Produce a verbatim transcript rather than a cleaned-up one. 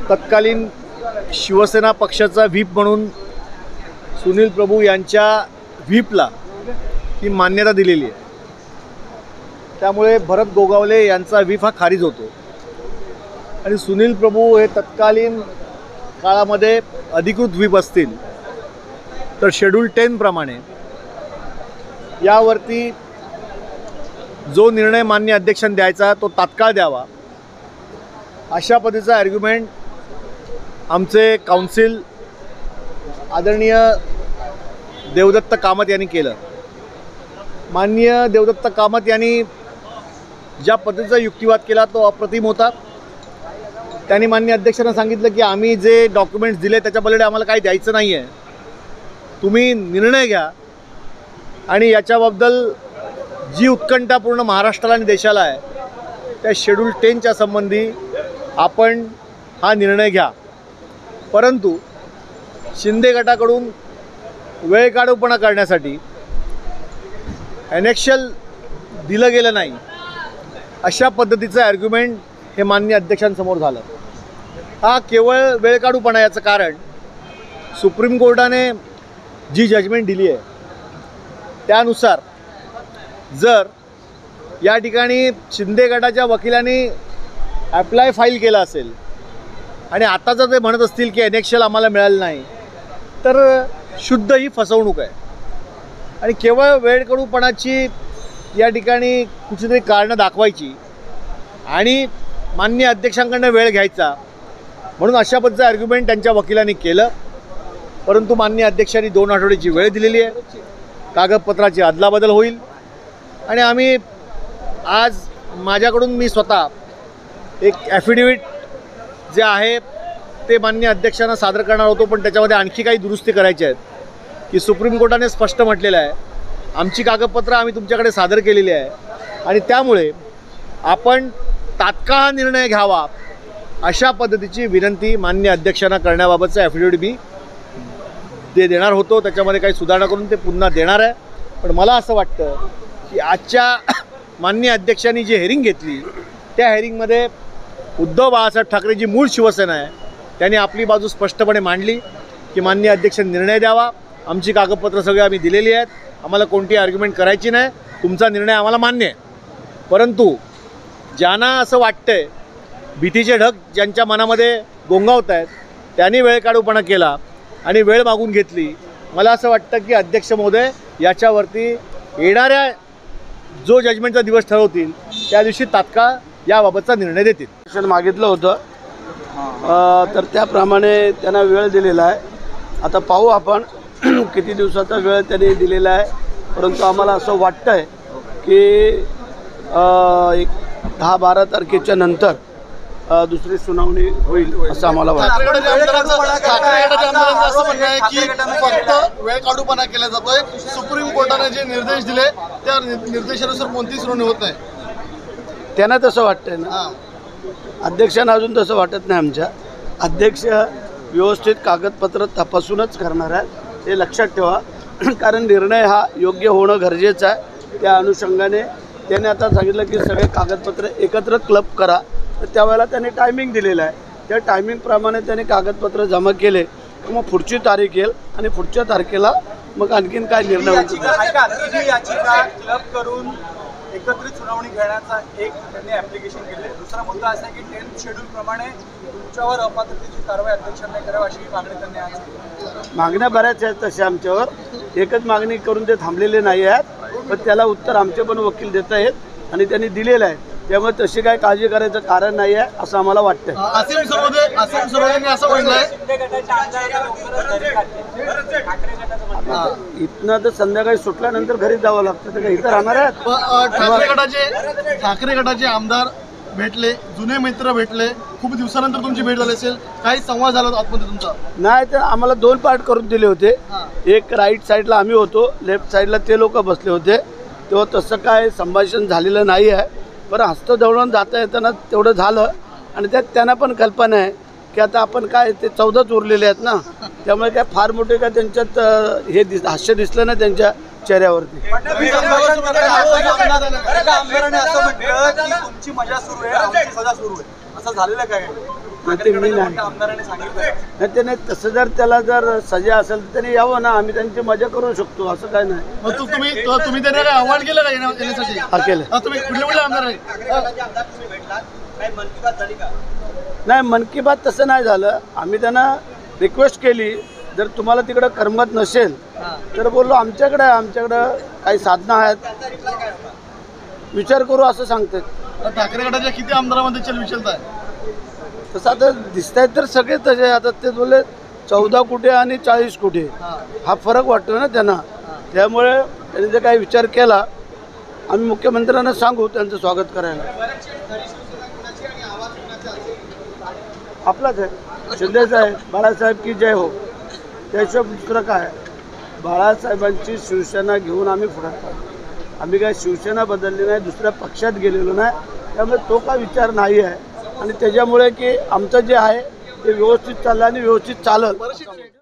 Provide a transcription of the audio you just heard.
तत्कालीन शिवसेना पक्षाचा व्हीप म्हणून सुनील प्रभू यांच्या व्हीपला ही मान्यता दिलेली आहे। त्यामुळे भरत गोगावले यांचा व्हीप हा खारिज होतो आणि सुनील प्रभू हे तत्कालीन काळामध्ये अधिकृत व्हीप असतील तर शेड्यूल टेन प्रमाणे यावरती जो निर्णय मान्य अध्यक्षांनी द्यायचा तो तात्काळ द्यावा, अशा पद्धतीचा आर्ग्युमेंट आमचे काउन्सिल आदरणीय देवदत्त कामत यांनी केलं। माननीय देवदत्त कामत यांनी ज्या पद्धतीचा युक्तिवाद केला तो अप्रतिम होता। त्यांनी माननीय अध्यक्षांना सांगितलं की आम्ही जे डॉक्युमेंट्स दिले त्याच्या पलीकडे आम्हाला काही द्यायचं नाही आहे, तुम्ही निर्णय घ्या आणि याच्याबद्दल जी उत्कंठा पूर्ण महाराष्ट्राला आणि देशाला आहे त्या शेड्यूल टेनच्या संबंधी आपण हा निर्णय घ्या। परंतु शिंदे गटाकडून वेळ काढूपणा करण्यासाठी ॲनेक्शल दिलं गेलं नाही, अशा पद्धतीचं आर्ग्युमेंट हे माननीय अध्यक्षांसमोर झालं। हा केवळ वेळ काढूपणा, याचं कारण सुप्रीम कोर्टाने जी जजमेंट दिली आहे त्यानुसार जर या ठिकाणी शिंदे गटाच्या वकिलांनी ॲप्लाय फाईल केला असेल आणि आता जर ते म्हणत असतील की ॲनेक्शल आम्हाला मिळालं नाही तर शुद्ध ही फसवणूक आहे आणि केवळ वेळकाढूपणाची या ठिकाणी कुठलीतरी कारणं दाखवायची आणि माननीय अध्यक्षांकडनं वेळ घ्यायचा म्हणून अशा पद्धतीचं आर्ग्युमेंट त्यांच्या वकिलांनी केलं। परंतु माननीय अध्यक्षांनी दोन आठवड्याची वेळ दिलेली आहे, कागदपत्राची अदलाबदल होईल आणि आम्ही आज माझ्याकडून मी स्वतः एक ॲफिडेविट जे आहे ते माननीय अध्यक्षांना सादर करणार होतो, पण त्याच्यामध्ये आणखी काही दुरुस्ती करायची आहेत की सुप्रीम कोर्टाने स्पष्ट म्हटलेलं आहे आमची कागदपत्रं आम्ही तुमच्याकडे सादर केलेली आहे आणि त्यामुळे आपण तात्काळ निर्णय घ्यावा, अशा पद्धतीची विनंती माननीय अध्यक्षांना करण्याबाबतचं ॲफिडेविट मी ते देणार होतो। त्याच्यामध्ये काही सुधारणा करून ते पुन्हा देणार आहे। पण मला असं वाटतं की आजच्या माननीय अध्यक्षांनी जी हेरिंग घेतली त्या हेरिंगमध्ये उद्धव बाळासाहेब ठाकरे जी मूळ शिवसेना आहे त्यांनी आपली बाजू स्पष्टपणे मांडली की माननीय अध्यक्षांनी निर्णय द्यावा, आमची कागदपत्रं सगळी आम्ही दिलेली आहेत, आम्हाला कोणती आर्ग्युमेंट करायची नाही, तुमचा निर्णय आम्हाला मान्य आहे। परंतु ज्यांना असं वाटतंय, भीतीचे ढग ज्यांच्या मनामध्ये गोंगावत आहेत त्यांनी वेळ काढूपणा केला आणि वेळ मागून घेतली, मला असं वाटतं की अध्यक्ष महोदय याच्यावरती येणाऱ्या जो जजमेंटचा दिवस ठरवतील त्या दिवशी तात्काळ याबाबतचा निर्णय देतील। मागितलं होतं तर त्याप्रमाणे त्यांना वेळ दिलेला आहे। आता पाहू आपण किती दिवसाचा वेळ त्यांनी दिलेला आहे, परंतु आम्हाला असं वाटतं आहे की एक दहा बारा तारखेच्या नंतर दुसरी सुनावणी होईल असं आम्हाला वाटतं। असं म्हणणं आहे की फक्त वेळ काढूपणा केला जातोय, सुप्रीम कोर्टाने जे निर्देश दिले त्या निर्देशानुसार कोणतीच सुनावणी होत नाही, त्यांना तसं वाटतंय ना। अध्यक्षांना अजून तसं वाटत नाही। आमच्या अध्यक्ष व्यवस्थित कागदपत्र तपासूनच करणार आहेत, हे लक्षात ठेवा, कारण निर्णय हा योग्य होणं गरजेचं आहे। त्या अनुषंगाने त्याने आता सांगितलं की सगळे कागदपत्र एकत्र क्लब करा, तर त्यावेळेला त्याने टायमिंग दिलेलं आहे, त्या टायमिंगप्रमाणे त्याने कागदपत्र जमा केले तर मग पुढची तारीख येईल आणि पुढच्या तारखेला मग आणखीन काय निर्णय होईल। क्लब करून एकत्रित सुनावणी घेण्याचा एक त्यांनी ॲप्लिकेशन केले। दुसरा मुद्दा असा आहे की टेन्थ शेड्यूल प्रमाणे तुमच्यावर अपात्रतेची कारवाई अध्यक्षांनी करावी अशी मागणी त्यांनी आज। मागण्या बऱ्याच आहेत तशा आमच्यावर, एकच मागणी करून ते थांबलेले नाही आहेत, पण त्याला उत्तर आमचे पण वकील देत आहेत आणि त्यांनी दिलेलं आहे, त्यामुळे तशी काय काळजी करायचं कारण नाही आहे असं आम्हाला वाटतं। असीम सरोदे असीम सरोदेंनी असं म्हटलंय इथनं तर संध्याकाळी सुटल्यानंतर घरी जावं लागतं, तर इथं राहणार आहेत। ठाकरे गटाचे ठाकरे गटाचे आमदार भेटले, जुने मित्र भेटले, खूप दिवसानंतर तुमची भेट झाली असेल, काही संवाद झाला आतमध्ये तुमचा? नाही, तर आम्हाला दोन पार्ट करून दिले होते, एक राईट साईडला आम्ही होतो, लेफ्ट साईडला ते लोक बसले होते, तेव्हा तसं काय संभाषण झालेलं नाही आहे। बरं, हस्तदळून जाता येताना तेवढं झालं आणि त्यात त्यांना पण कल्पना आहे की आता आपण काय ते चौदाच उरलेले आहेत ना, त्यामुळे काय फार मोठे काय त्यांच्यात हे दिस हास्य दिसलं ना त्यांच्या चेहऱ्यावरती। आमदाराने असं म्हटलं की तुमची मजा सुरू आहे, आमची सजा सुरू आहे, असं झालेलं काय? ते मी नाही आमदारांनी सांगितलं नाही त्याने तसं जर त्याला जर सजा असेल तर त्याने यावं ना, आम्ही त्यांची मजा करू शकतो, असं काय नाही. मग तू तुम्ही तो- तुम्ही त्यांना काय आव्हान केलं का येण्या- येण्यासाठी हा केलं. हा, तुम्ही कुठले कुठले आमदार आहे नाही मन की बात तसं नाही झालं. आम्ही त्यांना रिक्वेस्ट केली, जर तुम्हाला तिकडं करमत नसेल तर बोललो आमच्याकडे आमच्याकडं काही साधनं आहेत, विचार करू असं सांगतात. ठाकरे गटाच्या किती आमदारांमध्ये चलविचलता आहे? तसं आता दिसत आहेत तर सगळे तसे. आता ते बोलले चौदा कुठे आणि चाळीस कुठे, हा फरक वाटतो ना त्यांना. त्यामुळे त्यांनी जर काही विचार केला आम्ही मुख्यमंत्र्यांना सांगू त्यांचं स्वागत करायला. आपलाच आहे, शिंदेचा आहे, बाळासाहेब की जय हो. त्याशिवाय दुसरं काय, बाळासाहेबांची शिवसेना घेऊन आम्ही पुढे चाललो. आम्ही काय शिवसेना बदलली नाही, दुसऱ्या पक्षात गेलेलो नाही. त्यामुळे तो काय विचार नाही आहे आणि त्याच्यामुळे की आमचं जे आहे ते व्यवस्थित चाललं आणि व्यवस्थित चाललं.